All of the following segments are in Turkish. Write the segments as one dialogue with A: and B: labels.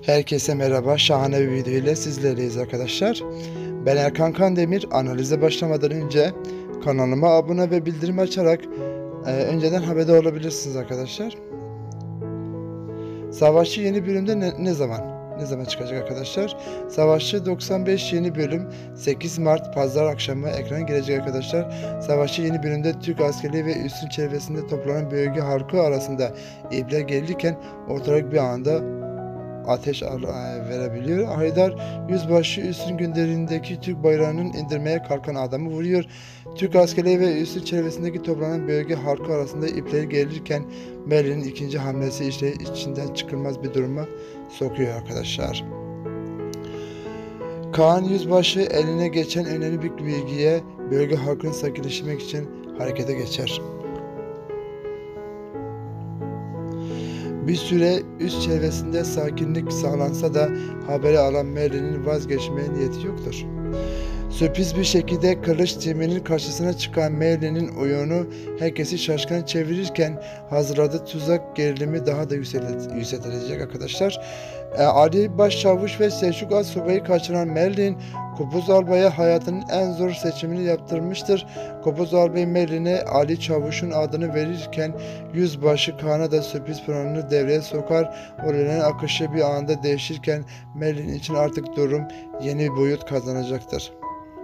A: Herkese merhaba, şahane bir video ile sizlerleyiz arkadaşlar. Ben Erkan Kandemir. Analize başlamadan önce kanalıma abone ve bildirim açarak önceden haberdar olabilirsiniz arkadaşlar. Savaşçı yeni bölümde ne zaman çıkacak arkadaşlar? Savaşçı 95 yeni bölüm 8 Mart Pazar akşamı ekrana gelecek arkadaşlar. Savaşçı yeni bölümde Türk askeri ve üssün çevresinde toplanan bölge halkı arasında ipler gerilirken ortalık bir anda ateş verebiliyor. Haydar yüzbaşı üssün günlerindeki Türk bayrağının indirmeye kalkan adamı vuruyor. Türk askerleri ve üssün çevresindeki toplanan bölge halkı arasında ipleri gerilirken Merlin'in ikinci hamlesi işte içinden çıkılmaz bir duruma sokuyor arkadaşlar. Kaan yüzbaşı eline geçen önemli bir bilgiye bölge halkını sakinleştirmek için harekete geçer. Bir süre üst çevresinde sakinlik sağlansa da haberi alan Merlin'in vazgeçmeye niyeti yoktur. Sürpriz bir şekilde kılıç timinin karşısına çıkan Merlin'in oyunu herkesi şaşkına çevirirken hazırladığı tuzak gerilimi daha da yükseltilecek arkadaşlar. Ali Başçavuş ve Selçuk Astsubay'ı kaçıran Merlin, Kopuz Albay'a hayatının en zor seçimini yaptırmıştır. Kopuz Albay Merlin'e Ali Çavuş'un adını verirken yüzbaşı Kaan'a da sürpriz planını devreye sokar. Olayların akışı bir anda değişirken Merlin için artık durum yeni bir boyut kazanacaktır.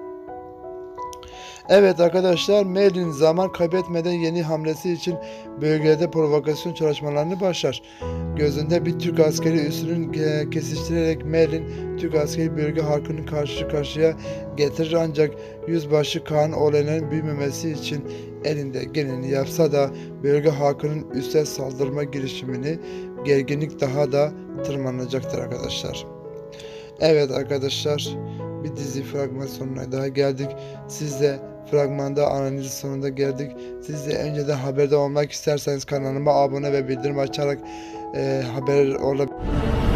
A: Evet arkadaşlar, Merlin zaman kaybetmeden yeni hamlesi için bölgede provokasyon çalışmalarını başlar. Gözünde bir Türk askeri üssünün kesiştirerek Merlin Türk askeri bölge halkını karşı karşıya getirir, ancak yüzbaşı Kaan olayların büyümemesi için elinde geleni yapsa da bölge halkının üsse saldırma girişimini gerginlik daha da tırmanacaktır arkadaşlar. Evet arkadaşlar, bir dizi fragman sonuna daha geldik. Siz de fragmanda analiz sonunda geldik. Siz de önceden haberdar olmak isterseniz kanalıma abone ve bildirim açarak haber olabilirsiniz.